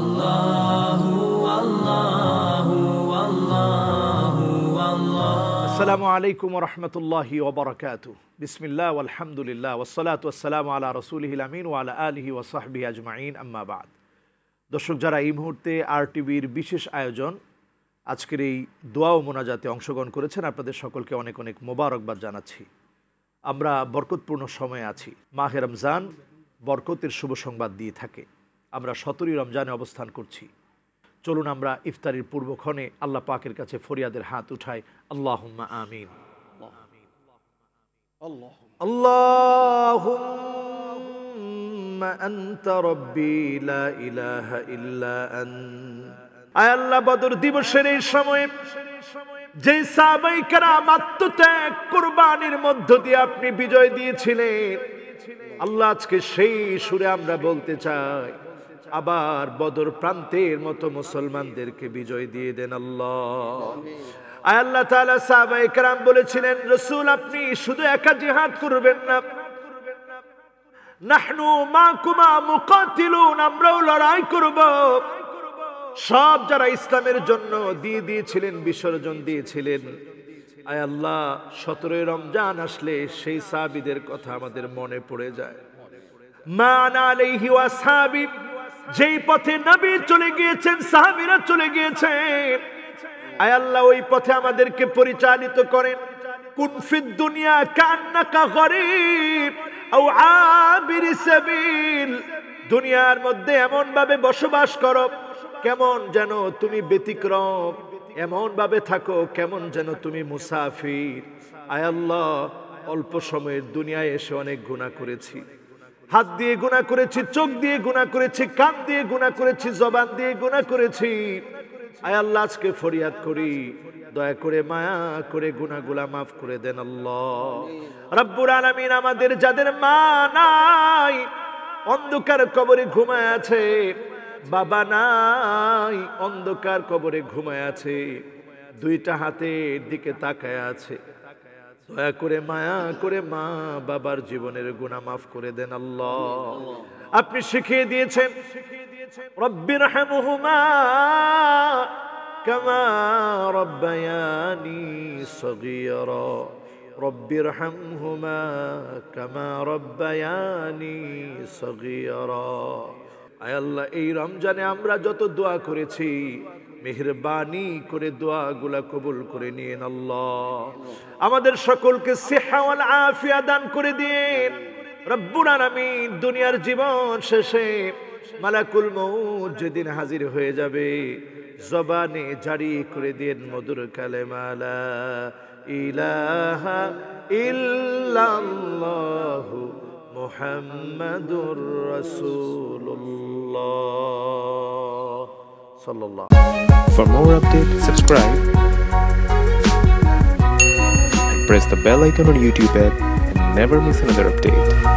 আসসালামু আলাইকুম ওয়া রাহমাতুল্লাহি ওয়া বারাকাতুহু। বিসমিল্লাহ ওয়াল হামদুলিল্লাহ ওয়াস সালাতু ওয়াস সালামু আলা রাসূলিহিল আমিন ওয়া আলা আলিহি ওয়া সাহবিহি আজমাইন, আম্মা বাদ। দর্শক, যারা এই মুহূর্তে আরটিভির বিশেষ আয়োজন আজকের এই দোয়া ও মোনাজাতে অংশগ্রহণ করেছেন, আপনাদের সকলকে অনেক অনেক মোবারকবাদ জানাচ্ছি। আমরা বরকতপূর্ণ সময়ে আছি। মাহে রমজান বরকতের শুভ সংবাদ দিয়ে থাকে। আমরা 17ই রমজানে অবস্থান করছি। চলুন আমরা ইফতারির পূর্বক্ষণে আল্লাহ পাকের কাছে ফরিয়াদের হাত উঠাই। আল্লাহুম্মা আমিন। আল্লাহুম্মা আনতা রাব্বি লা ইলাহা ইল্লা আনতা। আয় আল্লাহ, বদর দিবসের এই সময়ে যে সাহাবায়ে কেরাম আত্মত্যাগ কুরবানির মধ্য দিয়ে আপনি বিজয় দিয়েছিলেন, আল্লাহ আজকে সেই সুরে আমরা বলতে চাই, আবার বদর প্রান্তের মতো মুসলমানদেরকে বিজয় দিয়ে দেন আল্লাহ। আয় আল্লাহ তাআলা, সাহাবায়ে কেরাম বলেছিলেন, রাসূল আপনি শুধু একা জিহাদ করবেন না, নাহনু মাকুমা মুকাতিলুন, আমরাও লড়াই করব। সব যারা ইসলামের জন্য দিয়ে দিয়েছিলেন, বিসর্জন দিয়েছিলেন, আয় আল্লাহ 17ই রমজান আসলে সেই সাহাবীদের কথা আমাদের মনে পড়ে যায়। মা আনা আলাইহি ওয়া আসহাবি, যেই পথে নবী চলে গিয়েছেন, সাহাবীরা চলে গিয়েছেন, আয় আল্লাহ ওই পথে আমাদেরকে পরিচালিত করেন। কুন ফিদ দুনিয়া কান্নাকা গরীব আও আবির সাবিল, দুনিয়ার মধ্যে এমন ভাবে বসবাস করো কেমন যেন তুমি ব্যতিক্রম, এমন ভাবে থাকো কেমন যেন তুমি মুসাফির। আয় আল্লাহ, অল্প সময়ের দুনিয়ায় এসে অনেক গুনাহ করেছি, হাত দিয়ে গুনাহ করেছি, চোখ দিয়ে গুনাহ করেছি, কান দিয়ে গুনাহ করেছি, জবান দিয়ে গুনাহ করেছি। আয় আল্লাহ, আজকে ফরিয়াদ করি, দয়া করে মায়া করে গুনাহগুলা মাফ করে দেন আল্লাহ রাব্বুল আলামিন। আমাদের যাদের মা নাই, অন্ধকার কবরে ঘুমায় আছে, বাবা নাই, অন্ধকার কবরে ঘুমায় আছে, দুইটা হাতের দিকে তাকায় আছে, দয়া করে মায়া করে মা বাবার জীবনের গুনাহ মাফ করে দেন আল্লাহ। আপনি শিখিয়ে দিয়েছেন, রব্বিরহামহুমা কামা রব্বায়ানি সগীরা, রব্বিরহামহুমা কামা রব্বায়ানি সগীরা। আয় আল্লাহ, এই রমজানে আমরা যত দোয়া করেছি, মেহেরবানি করে দোয়াগুলা কবুল করে নিয়েন আল্লাহ। আমাদের সকলকে সিহা ওয়াল আফিয়া দান করে দিন রব্বুল আলামিন। দুনিয়ার জীবন শেষে মালাকুল মউত যেদিন হাজির হয়ে যাবে, জবানে জারি করে দিন মধুর কালেমা লা ইলাহা ইল্লাল্লাহু মুহাম্মাদুর রাসূলুল্লাহ sallallahu. For more updates, subscribe and press the bell icon on YouTube app and never miss another update.